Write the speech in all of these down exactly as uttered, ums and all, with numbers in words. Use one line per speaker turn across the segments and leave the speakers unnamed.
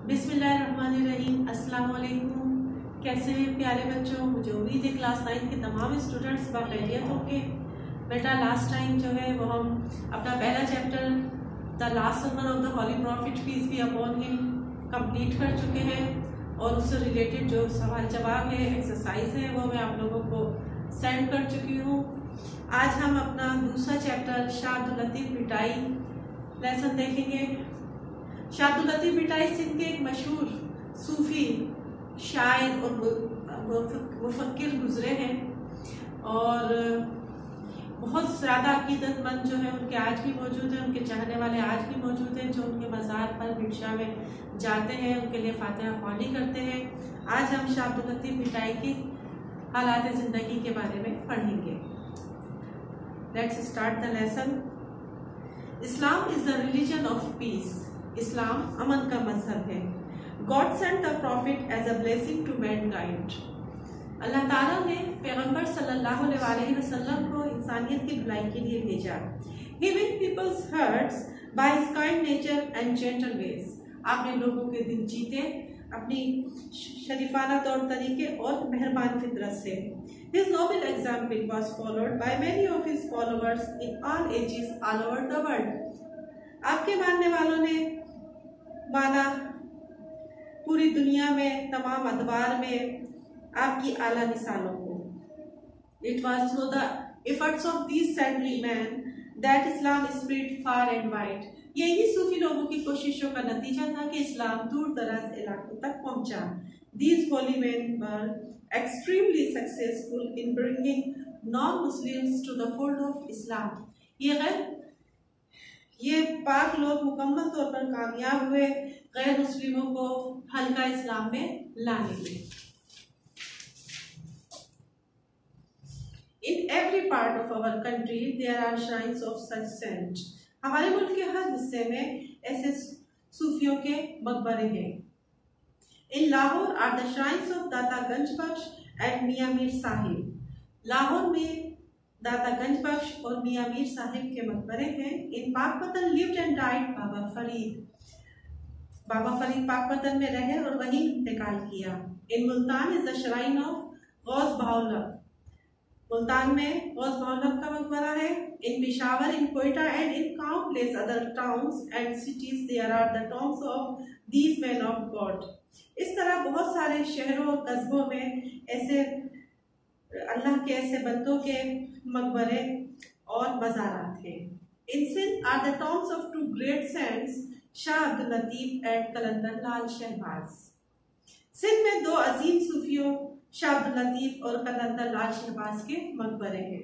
बिस्मिल्लाहिर्रहमानिर्रहीम। अस्सलाम वालेकुम। कैसे हैं प्यारे बच्चों? मुझे उम्मीद है क्लास नाइन के तमाम स्टूडेंट्स बाखैरियत होंगे। बेटा लास्ट टाइम जो है वो हम अपना पहला chapter the last sermon of the holy prophet peace be upon him complete कर चुके हैं और उससे रिलेटेड जो सवाल जवाब है, एक्सरसाइज है, वो मैं आप लोगों को सेंड कर चुकी हूँ। आज हम अपना दूसरा चैप्टर शाह अब्दुल लतीफ भिटाई लेसन देखेंगे। शाह अब्दुल लतीफ भिटाई सिंध के एक मशहूर सूफी शायर और मुफक्किर गुजरे हैं और बहुत ज़्यादा अकीदतमंद जो है उनके आज भी मौजूद हैं, उनके चाहने वाले आज भी मौजूद हैं जो उनके मज़ार पर भिक्षा में जाते हैं, उनके लिए फातिहा ख्वानी करते हैं। आज हम शाह अब्दुल लतीफ भिटाई की हालात ज़िंदगी के बारे में पढ़ेंगे। Let's start the lesson. Islam is the religion of peace. इस्लाम अमन का मजहब है। God sent the prophet as a blessing to mankind. अल्लाह ताला ने पैगंबर सल्लल्लाहु अलैहि वसल्लम को इंसानियत की भलाई के लिए भेजा। He win people's hearts by his kind nature and gentle ways. आपने लोगों के दिल जीते अपनी शरीफाना तौर तरीके और मेहरबान फितरत से। His noble example was followed by many of his followers in all ages all over the world. आपके मानने वालों ने माना पूरी दुनिया में तमाम अदवार में आपकी आला मिसालों को। It was through the efforts of these saintly men that Islam spread far and wide. यही सूफी लोगों की कोशिशों का नतीजा था कि इस्लाम दूर दराज इलाकों तक पहुंचा। These holy men were extremely successful in bringing non-Muslims to the fold of Islam. ये गैर ये पाक लोग मुकम्मल तौर पर कामयाब हुए गैर मुस्लिमों को हल्का इस्लाम में लाने में। In every part of our country there are shrines of such saints. हमारे मुल्क के हर हिस्से में ऐसे सूफियों के मकबरे हैं। In Lahore are the shrines of दाता गंज बख्श and मियां मीर साहिब। लाहौर में दाता गंज बख्श और मियां मीर साहिब के मकबरे हैं। इन पाकपतन lived and died बाबा फरीद। बाबा फरीद पाकपतन में रहे और वहीं इंतकाल किया। In Multan is the shrine of Ghaus Bahaulhaq. Multan में गौस बहाउलक का मकबरा है। In Peshawar, in Quetta and in countless other towns and cities there are the tombs of these man of God. इस तरह बहुत सारे शहरों और कस्बों में ऐसे अल्लाह के ऐसे बंदों के मकबरे और मज़ारात हैं। In Sindh are the tombs of two great saints Shah Abdul Latif and Qalandar Lal Shahbaz. Sindh में दो अजीम सूफियों शाह अब्दुल लतीफ और कलंदर लाल शहबाज के मकबरे हैं।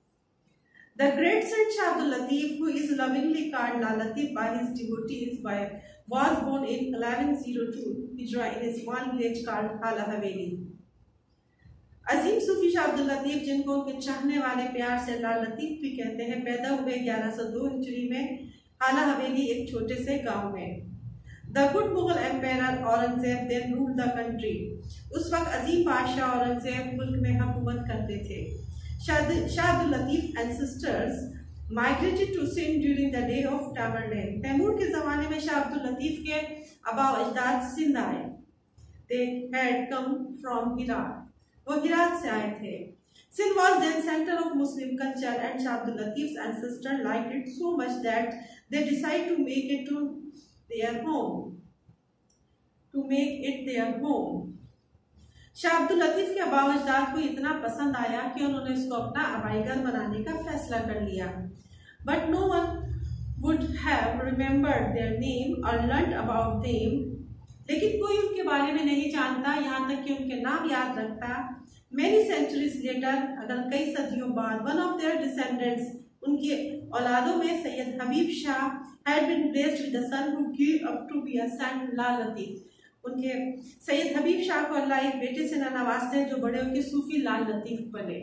The great saint Shah Abdul Latif, who is lovingly called La Latif by his devotees, was born in eleven oh two Hijra in a small village called Hala Haveli. अजीम सूफी शाह अब्दुल लतीफ, जिनको उनके चाहने वाले प्यार से लाल लतीफ भी कहते हैं, पैदा हुए ग्यारह सौ दो हिजरी में हाला हवेली एक छोटे से गांव में। The good Mughal empire Aurangzeb then ruled the country. उस वक्त अजीम बादशाह औरंगजेब मुल्क में हुकूमत करते थे। Shah Abdul Latif and sisters migrated to Sindh during the day of Tamerlane. Timur के जमाने में शाह अब्दुल लतीफ के आबा अजदाद सिंध आए। They had come from Herat. वो हिरात से आए थे। Sindh was then center of Muslim culture and Shah Abdul Latif's ancestors liked it so much that they decided to make it to their home. To make it their home. Shah Abdul Latif के आबा अजदाद को इतना पसंद आया कि उन्होंने इसको अपना आबाई घर बनाने का फैसला कर लिया। But no one would have remembered their name or learnt about them. लेकिन कोई उनके बारे में नहीं जानता, यहाँ तक कि उनके नाम याद रखता। Many centuries later, अगर कई सदियों बाद, one of their descendants, उनके औलादों में सैयद हबीब Shah had been blessed with a son who grew up to be a son La Latif. उनके सैयद हबीब शाह को अल्लाह एक बेटे से नवाजते हैं जो बड़े होकर सूफी लाल लतीफ बने।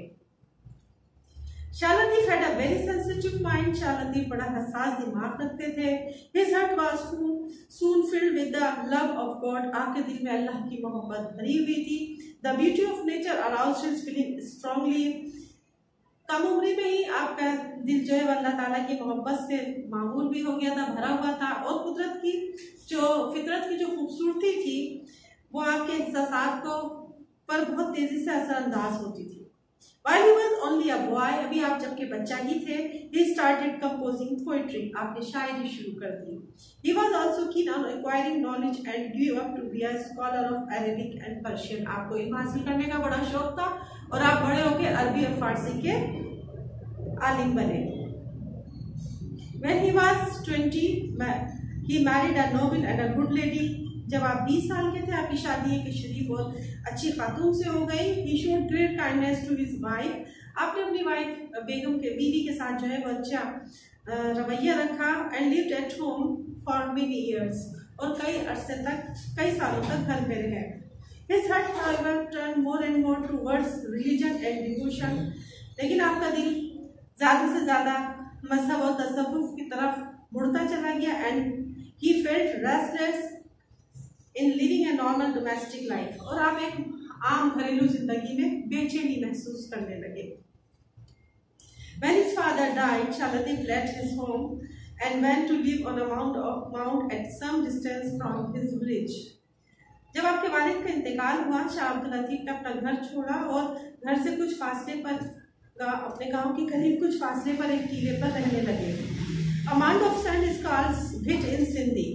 Shah Latif had a very sensitive mind. Shah Latif बड़ा हसास दिमाग रखते थे। His heart was soon filled with the love of God. आपके दिल में अल्लाह की मोहब्बत भरी हुई थी। The beauty of nature aroused his feeling strongly. कम उम्र में ही आपका दिल जो है अल्लाह ताला की मोहब्बत से मामूल भी हो गया था, भरा हुआ था और कुदरत की जो जो फितरत की जो खूबसूरती थी वो आपके एहसासात को पर बहुत तेजी से असरअंदाज होती थी। While he was only a boy, अभी आप जबकि बच्चा ही थे, he started composing poetry. आपने शायरी शुरू कर दी। He was also keen on acquiring knowledge and grew up to be a scholar of Arabic and Persian. आपको इल्म हासिल करने का बड़ा शौक था और आप बड़े होकर अरबी और फारसी के आलिम बने। When he was twenty, he married a noble and a good lady. जब आप बीस साल के थे आपकी शादी एक शरीफ और अच्छी खातून से हो गई। He showed great kindness to his wife. आपने अपनी वाइफ बेगम के बीवी के साथ जो है वो अच्छा रवैया रखा and lived at home for many years. और कई अरसे तक कई सालों तक घर में रहे। His heart however turned more and more towards religion and devotion. लेकिन आपका दिल ज़्यादा से ज़्यादा मज़हब और तसव्वुफ की तरफ मुड़ता चला गया and he felt restless in living a normal domestic life. और आप एक आम घरेलू जिंदगी में बेचैनी महसूस करने लगे। When his father died, Shah Latif left his home and went to live on a mount of mount at some distance from his village. जब आपके वालिद का इंतकाल हुआ, शाह अब्दुल लतीफ ने अपना घर छोड़ा और घर से कुछ फासले पर अपने गांव के करीब कुछ फासले पर एक टीले पर रहने लगे। A mound of sand is called bhit in Sindhi.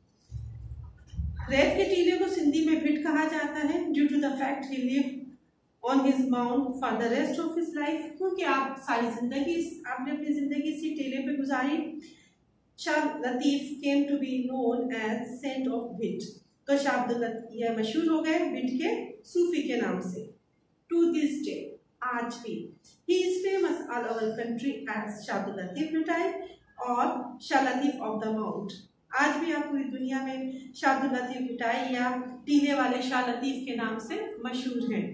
रेत के टीले को सिंधी में भिट कहा जाता है due to the fact he live on his mount for the rest of his life, क्योंकि आप सारी जिंदगी आपने अपनी जिंदगी इसी टीले पे गुजारी। Shah Latif came to be known as saint of Bhit, तो शाह अब्दुल लतीफ यह मशहूर हो गए भिट के सूफी के नाम से। टू दिस डे, आज भी he is famous all over country as Shah Abdul Latif Bhitai और Shah Latif of the mount. आज भी आप पूरी दुनिया में शाह अब्दुल लतीफ मिठाई या टीले वाले शाह लतीफ के नाम से मशहूर हैं।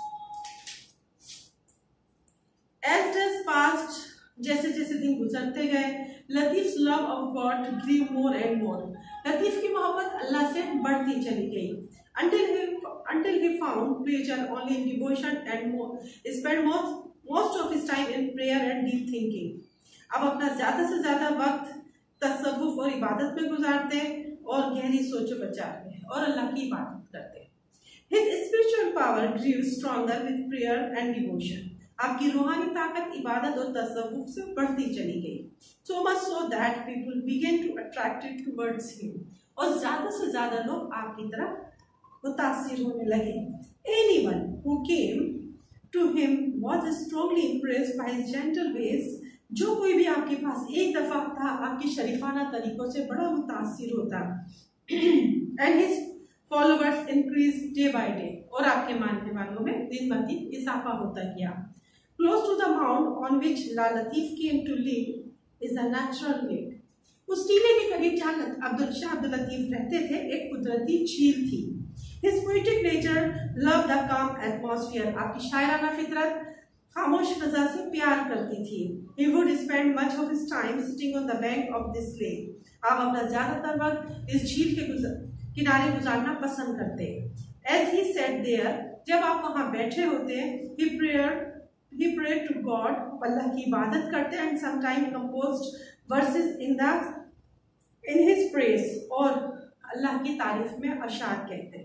As days passed, जैसे जैसे दिन गुजरते गए, Latif's love of God grew more and more. Latif की मोहब्बत अल्लाह से बढ़ती चली गई। Until he until he found pleasure only in devotion and more spent most most of his time in prayer and deep thinking. अब अपना ज्यादा से ज्यादा वक्त तसव्वुफ और इबादत में गुजारते और गहरी सोचो विचार में और अल्लाह की इबादत करते। His spiritual power grew stronger with prayer and devotion. आपकी रूहानी ताकत इबादत और तसव्वुफ से बढ़ती चली गई। So much so that people began to attracted towards him. और ज्यादा से ज्यादा लोग आपकी तरफ मुतासिर होने लगे। Anyone who came to him was strongly impressed by his gentle ways. जो कोई भी आपके पास एक दफा था आपकी शरीफाना तरीकों से बड़ा मुतासिर होता। And his followers increased day by day. और आपके मानने वालों में दिन ब दिन इजाफा होता गया। Close to the mound on which La Latif came to live is a natural lake. उस टीले के करीब जहाँ अब्दुल शाह अब्दुल लतीफ रहते थे एक कुदरती झील थी। His poetic nature loved the calm atmosphere. आपकी शायराना फितरत खामोश फजा से प्यार करती थी। He would spend much of his time sitting on the bank of this lake. आप अपना ज्यादातर वक्त इस झील के गुजर, किनारे गुजारना पसंद करते। As he sat there, जब आप वहाँ बैठे होते, he prayed, he prayed to God, अल्लाह की इबादत करते and sometimes composed verses in the in his praise और अल्लाह की तारीफ में अशार कहते।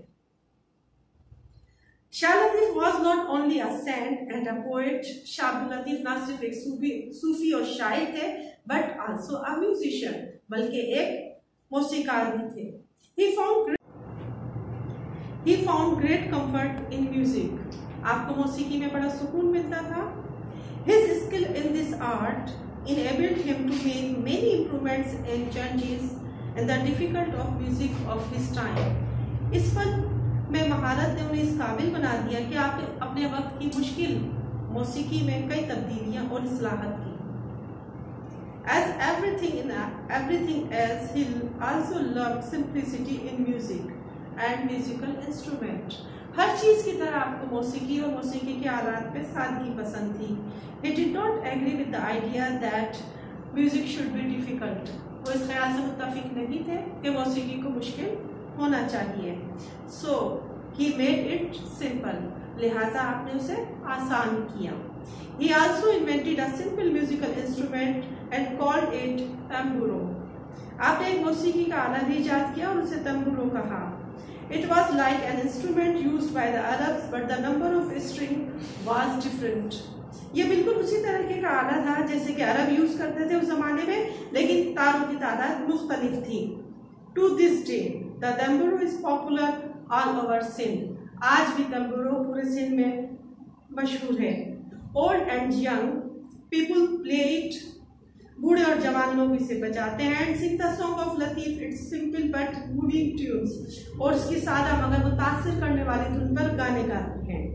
Shah Latif was not only a saint and a poet. Shah Abdul Latif ना सिर्फ एक सूफी सूफी और शायर थे but also a musician, बल्कि एक मौसीकार भी थे। He found he found great comfort in music. आपको मौसीकी में बड़ा सुकून मिलता था। His skill in this art enabled him to make many improvements and changes in the difficult of music of his time. इस फन में महारत ने उन्हें इस काबिल बना दिया कि आपने अपने वक्त की मुश्किल मौसीकी में कई तब्दीलियां और इस्लाहत की। As everything in everything else, he also loved simplicity in music and musical instrument. हर चीज की तरह आपको मौसीकी और मौसीकी के आलात पे सादगी पसंद थी। He did not agree with the idea that music should be difficult. वो इस ख्याल से मुत्तफिक नहीं थे कि मौसीकी को मुश्किल होना चाहिए। So he made it simple. लिहाजा आपने उसे आसान किया। He also invented a simple musical instrument and called it tamburo. आपने एक मौसीकी का आला भी ईजाद किया और उसे तंबुरो कहा। It was like an instrument used by the Arabs, but the number of string was different. ये बिल्कुल उसी तरह का आला था जैसे कि अरब यूज करते थे उस जमाने में, लेकिन तारों की तादाद मुख्तलिफ थी। To this day, the tamburo is popular all over Sindh. आज भी तंबुरो पूरे सिंध में मशहूर है। Old and young people play it. बूढ़े और जवान लोग इसे बजाते हैं। And sing the song of Latif, it's simple but moving tunes, और इसकी सादा मगर मुतासिर करने वाली धुन पर गाने गाते हैं।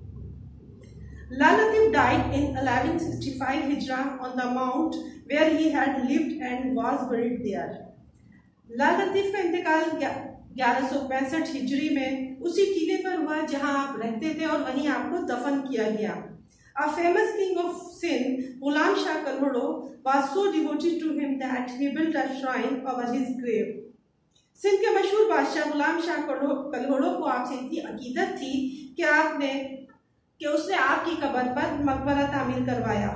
ला Latif died in eleven sixty-five हिजरा on the mount where he had lived and was buried there. ला लतीफ का इंतकाल ग्यारह सौ पैंसठ हिजरी में उसी टीले पर हुआ जहां आप रहते थे और वहीं आपको दफन किया गया। A famous king of Sindh, Ghulam Shah Kalhoro, was so devoted to him that he built a shrine over his grave. Sindh के मशहूर बादशाह गुलाम शाह कल्होड़ो को आपसे इतनी अकीदत थी कि आपने कि उसने आपकी कब्र पर मकबरा तामीर करवाया।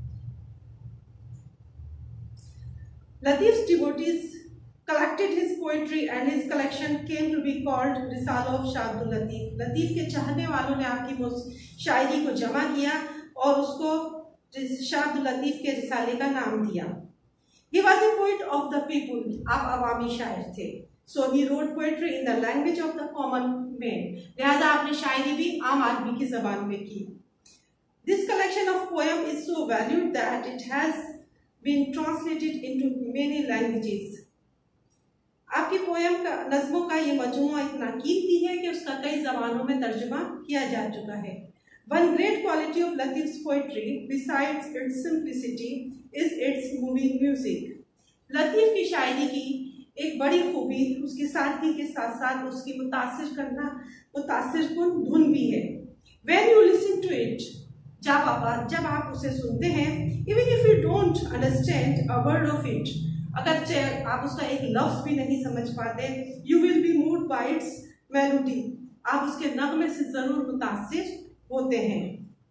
Latif's devotees collected his poetry and his collection came to be called Risala of Shah Abdul Latif. Latif के चाहने वालों ने आपकी शायरी को जमा किया और उसको शाह अब्दुल लतीफ के रिसाले का नाम दिया। He was a poet of the people. आप अवामी शायर थे। So he wrote poetry in the language of the common man. लिहाजा आपने शायरी भी आम आदमी की जबान में की। This collection of poem is so valued that it has been translated into many languages. आपकी पोयम का नज़्मों का ये मजमूआ इतना कीमती है कि उसका कई ज़बानों में तर्जुमा किया जा चुका है। One great quality of Latif's poetry, besides its simplicity, is its moving music. लतीफ़ की शायरी की एक बड़ी खूबी उसकी सादगी के साथ साथ उसकी मुतासिर करना मुतासिर कुन धुन भी है। When you listen to it, जब आप जब आप उसे सुनते हैं, even if you don't understand a word of it, अगर आप उसका एक लफ्ज भी नहीं समझ पाते, you will be moved by its melody. आप उसके नगमे से जरूर मुतासिर होते हैं।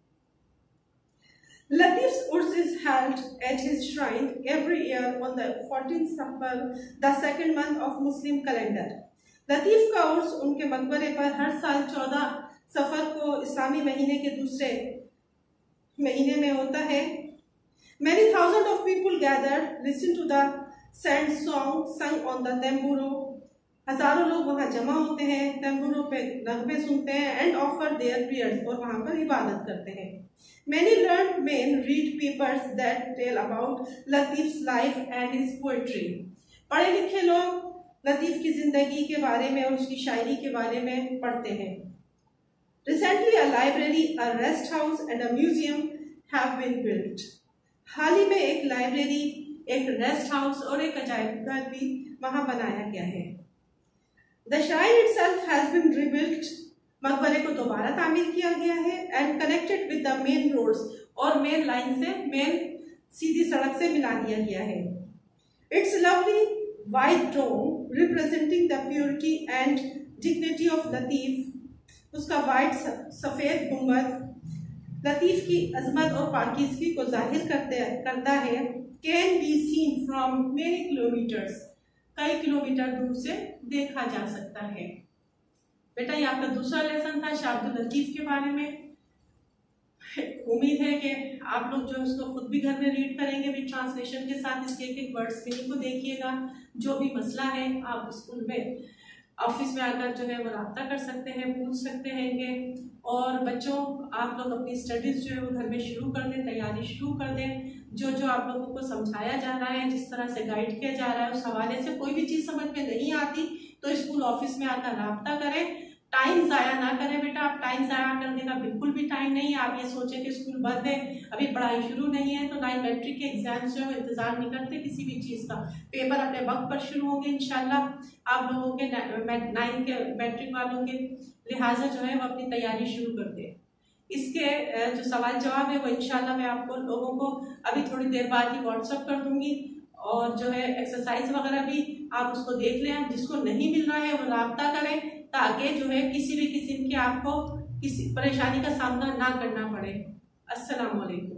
Latif's Urs is held at his shrine every year on the fourteenth Safar, the second month of Muslim calendar. Latif का उर्स उनके मकबरे पर हर साल चौदह सफर को इस्लामी महीने के दूसरे महीने में होता है। Many thousands of people gathered, listen to the sand song sung on the tamburo, हजारों लोग वहां जमा होते हैं, तंबूरो पे नगमे सुनते हैं, एंड ऑफर देयर प्रेयर्स, और वहां पर इबादत करते हैं। Many learned men read papers that tell about Latif's life and his poetry. पढ़े लिखे लोग लतीफ की जिंदगी के बारे में और उसकी शायरी के बारे में पढ़ते हैं। Recently a library, a rest house and a museum have been built. हाल ही में एक लाइब्रेरी, एक रेस्ट हाउस और एक अजायबघर भी वहां बनाया गया है। The shrine itself has been rebuilt. मकबरे को दोबारा तामीर किया गया है and connected with the main roads, और मेन लाइन से मेन सीधी सड़क से मिला दिया गया है। It's lovely white dome representing the purity and dignity of Latif. उसका वाइट सफेद गुंबद लतीफ की अजमत और पाकीज़गी को जाहिर करते करता है। Can be seen from many kilometers. कई किलोमीटर दूर से देखा जा सकता है। बेटा ये आपका दूसरा लेसन था शाह अब्दुल लतीफ के बारे में। उम्मीद है कि आप लोग जो है उसको खुद भी घर में रीड करेंगे भी ट्रांसलेशन के साथ, इसके एक एक वर्ड्स मीनिंग को देखिएगा। जो भी मसला है आप स्कूल में ऑफिस में आकर जो है वो रब्ता कर सकते हैं, पूछ सकते हैं। और बच्चों आप लोग अपनी स्टडीज़ जो है वो घर में शुरू कर दें, तैयारी शुरू कर दें। जो जो आप लोगों को समझाया जा रहा है, जिस तरह से गाइड किया जा रहा है, उस हवाले से कोई भी चीज़ समझ में नहीं आती तो स्कूल ऑफिस में आकर रब्ता करें। टाइम ज़ाया ना करें बेटा, आप टाइम ज़ाया करने का बिल्कुल भी टाइम नहीं है। आप ये सोचें कि स्कूल बंद है, अभी पढ़ाई शुरू नहीं है, तो नाइन मैट्रिक के एग्जाम्स जो है इंतज़ार नहीं करते किसी भी चीज़ का। पेपर अपने वक्त पर शुरू होंगे इंशाल्लाह। आप लोगों के नाइन के मैट्रिक वालों के लिहाजा जो है वो अपनी तैयारी शुरू कर दें। इसके जो सवाल जवाब है वो इंशाल्लाह मैं आपको लोगों को अभी थोड़ी देर बाद ही व्हाट्सअप कर दूंगी, और जो है एक्सरसाइज वगैरह भी आप उसको देख लें। जिसको नहीं मिल रहा है वो राब्ता करें ताकि जो है किसी भी किस्म की आपको किसी परेशानी का सामना ना करना पड़े। अस्सलाम वालेकुम।